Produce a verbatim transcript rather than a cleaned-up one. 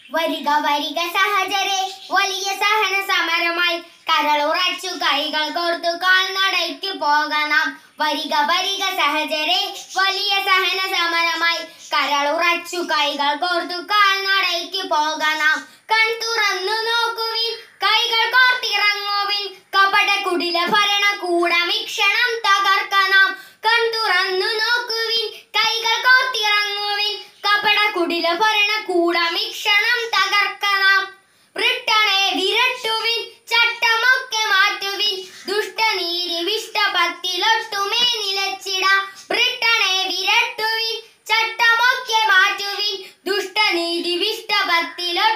വരിക വരിക സഹചരെ വലിയ സഹന സമരമായി കരളുറച്ചു കൈകൾ കോർത്തു കാൽനടയ്ക്കു പോകണം. വരിക വരിക സഹചരെ വലിയ സഹന സമരമായി കരളുറച്ചു കൈകൾ കോർത്തു കാൽനടയ്ക്കു പോകണം. കൺ തുറന്നു നോക്കുവിൻ, കൈകൾ കോർത്തിറങ്ങുവിൻ, കപട കുടില ഭരണകൂടമിക്ഷണം തകർക്കണം. കൺ തുറന്നു നോക്കുവിൻ, കൈകൾ കോർത്തിറങ്ങുവിൻ, കപട കുടില ഭരണകൂടമിക്ഷണം തകർക്കണം. ബ്രിട്ടനെ വിരട്ടുവിൻ, ചട്ടമൊക്കെ മാറ്റുവിൻ, ദുഷ്ടനീതി വിഷ്ടപത്തിലൊട്ടുമേ നിലച്ചിടാം. ബ്രിട്ടനെ വിരട്ടുവിൻ, ചട്ടമൊക്കെ മാറ്റുവിൻ, ദുഷ്ടനീതി വിഷ്ടപത്തിലൊട്ടുമേ